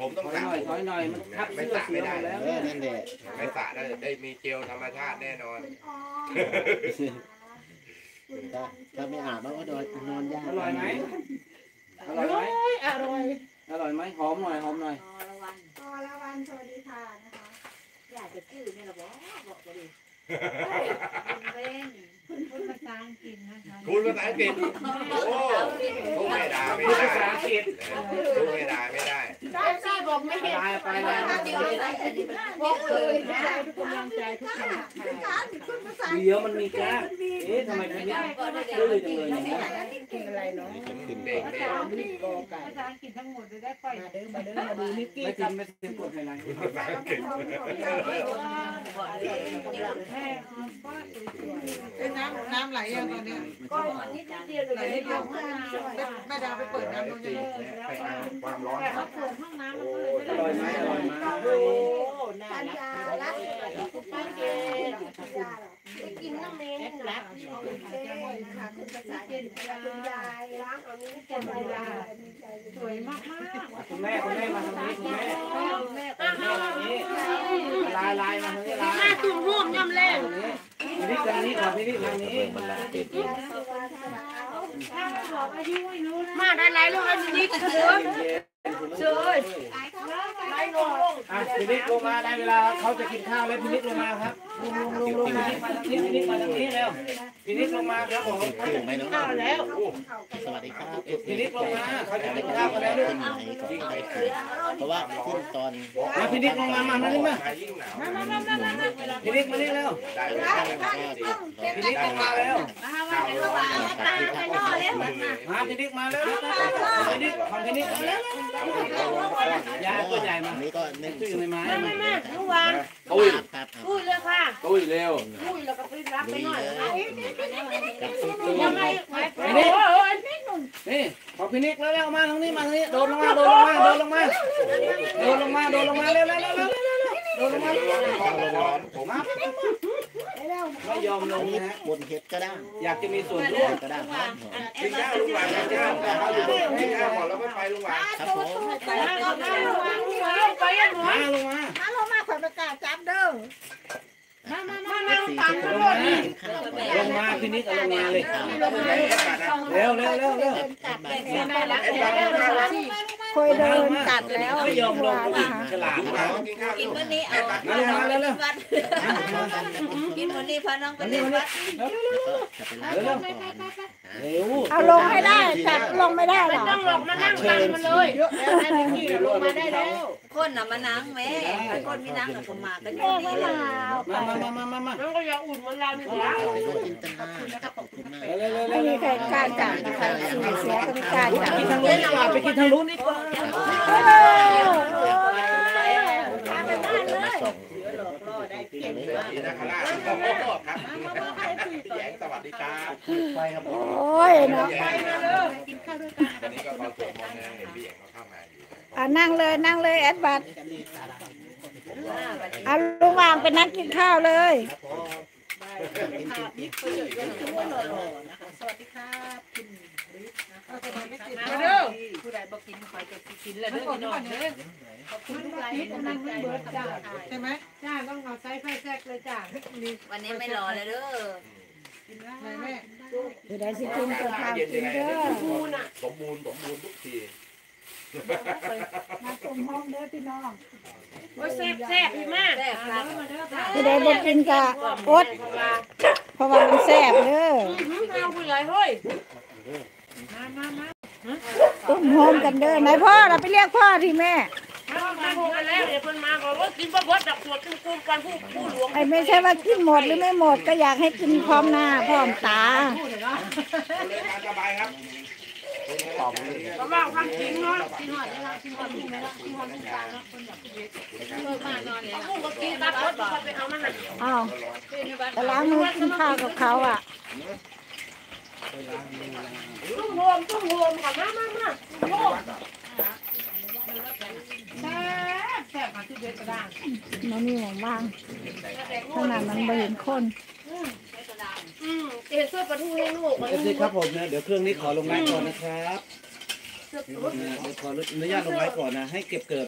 ผมต้องสระถอยหน่อยมันทับไม่เสื้อสระเสืไม่อได้แล้วนั่นแหละไม่สระได้มีเจลธรรมชาติแน่นอนถ้าไม่อาบมันก็นอนยากอร่อยไหมอร่อยไหมอร่อยอร่อยไหมหอมหน่อยหอมหน่อยอรวรรณสวัสดีค่ะนะคะอยากจะชื่อนี่แหละบอกไปดิเล่นพูดภาษาอังกฤษนะคะคุณภาษาอังกฤษโอ้ทุกไม่ได้ไม่พูดได้ภาษาอังกฤษทุกไม่ได้ไม่ได้ได้สิบอกไม่เห็นลายไปลายบอกเลยนะทุกกำลังใจทุกคนการคุณภาษาเดี๋ยวมันมีก้างเอ๊ะทำไมทีนี้ดื้อจังเลยอย่างนี้กินอะไรเนาะเด็กเนี่ยภาษาอังกฤษทั้งหมดเลยได้ค่อยมาดูนิกกี้ไม่กินไม่กินกดไฮไลท์ภาษาอังกฤษเป็นน้ำไหลอย่างตอนนี้ก็นิดเดียวเลยเดียวห้องน้ำแม่ดาไปเปิดน้ำตรงนี้ไปเอาความร้อนแต่เขาเปิดห้องน้ำมันก็เลยไม่อได้ร่อยไหมอร่อยไหมปัญญาลักไม่เกณฑ์ปัญญาหรอไปกินน้ำเมนลักนะคะคุณภาษาเก่งคุณยายล้างเอานี้เป็นเวลาสวยมากคุณแม่มาทางนี้คุณแม่แม่ลายลายมาทางนี้ลายหน้าตุ่มร่วมย่ำแรงพี่นิดทางนี้ครับพี่นิดทางนี้ถ้าไม่บอกอายุไม่รู้นะมาได้ไรลูกอันนี้เสือเสือไรลงอ่ะพี่นิดลงมาได้เวลาเขาจะกินข้าวแล้วพี่นิดลงมาครับลงมาพี่นิดมาทางนี้แล้วพี่นิดลงมาครับผมถึงไหมน้องข้าวแล้วสวัสดีครับพี่นิดลงมาเขาจะกินข้าวกันแล้วลูกขึ้นไหนก่อนเพราะว่าขึ้นตอนมาพี่นิดลงมามานี่มายิ่งหนาวพี่นิดมานี่แล้วได้เลยพี่นิดลงมาแล้วข้าวร้อนมาพี่นิดมาแล้วพี่นิดของพี่นิดมาแล้วยาตัวใหญ่มาอันนี้ก็นึ่งตู้อยู่ในไม้แม่ลูกวางตุ้ยครับอุ้ยเลยค่ะตุ้ยเร็วอุ้ยแล้วก็ไปรับไปหน่อยกับซุปตัวยังไงนี่ของพี่นิดแล้วมาทางนี้มาทางนี้โดนลงมาเร็วโดนลงมาเร็วโดนลงมาโดนลงมาร้อนผมไม่ยอมลงนะฮะบนเห็ดก็ได้อยากจะมีส่วนร่วมก็ได้ครับผมกินข้าวลุงหวานกินข้าวกินข้าวก่อนแล้วก็ไปลุงหวานครับผมไปยังหมอมาลงมาถ้าเรามาขวัญประกาศจับเด้อสีทุกคนกินข้าวก่อนลงมาพี่นิดเอาลงมาเลยเร็วคอยเดินกัดแล้วไม่ยอมลงฉลาดกินข้าวกินวันนี้เอามาลงมาเร็ววัดกินวันนี้พาน้องไปเล่นวัดแล้วก็จะไปล้างก่อนเร็วเอาลงให้ได้จัดลงไม่ได้หรอต้องหลอกมานั่งกันมาเลยเยอะแล้วไอ้พี่ลงมาได้แล้วคนน่ะมานั่งแม่คนมีนั่งกับผมมากันอยู่แม่นี่ไม่มามามันก็อย่าอุ่นเหมือนเรานี่หรอไปด้วยจินตนาขอบคุณมากไม่มีใครกล้าจับนะคะเสียก็ไม่กล้าจับกินทางนู้นดีกว่าไปกินทางนู้นดีกว่าดีนะคราชครับพี่แยงสวัสดีครับไปครับผมโอ้ยเนาะตอนนี้ก็ตอนสวดมนต์นะเห็นพี่แยงเขาเข้ามาอยู่นั่งเลยแอดบัตเอาลุงวางเป็นนักกินข้าวเลยมาเด้อผู้ใดบอกกินคอยจะกินแล้วเด้อพี่น้องเด้อขอบคุณทุกไลค์นั่งไม่เบิดจ้าใช่ไหมจ้าต้องเอาไซส์ไฟแซกเลยจ้าวันนี้ไม่รอเลยเด้อไหนแม่เดี๋ยวได้สิกินกับข้าวกินเด้อสมบูรณ์ทุกทีมาชมห้องเด้อพี่น้องโอ้ยแซ่บพี่มากแซ่บครับเดี๋ยวได้บ่กินกะอดเพราะว่ามันแซ่บเด้อเอาผู้ใหญ่เฮ้ยตุ้มโฮมกันเด้อไหนพ่อเราไปเรียกพ่อที่แม่มาพูดกันแล้วเดี๋ยวเพิ่นมาบอกว่ากินบ่เบิดดักสวดกุ้งกันผู้หลวงไอ้ไม่ใช่ว่ากินหมดหรือไม่หมดก็อยากให้กินพร้อมหน้าพร้อมตาเลยทานสบายครับก็ว่าความจริงเนาะกินหอดนี่ละกินหอดนี่ไหมล่ะกินหอดนี่กลางเนาะคนอยากกินเยอะเพิ่มมากนอนเลยกุ้งก็กินตัดรถไปเอามันน่ะอ้าวแต่ล้างมือกินข้าวกับเขาอ่ะตุ้มโฮมค่ะมาโฮมแซ่บมาที่เด็ดกระด้างมันมีหมองบ้างขนาดมันไม่เห็นคนเอ็นเสื้อปลาทูให้ลูกเอฟซีครับผมนะเดี๋ยวเครื่องนี้ขอลงไลน์ก่อนนะครับเดี๋ยวขออนุญาตลงไลน์ก่อนนะให้เก็บเกิด